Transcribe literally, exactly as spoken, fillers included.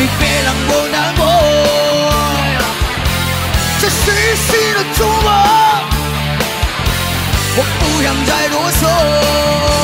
你别让我难过。这是一时的触摸，我不想再啰嗦。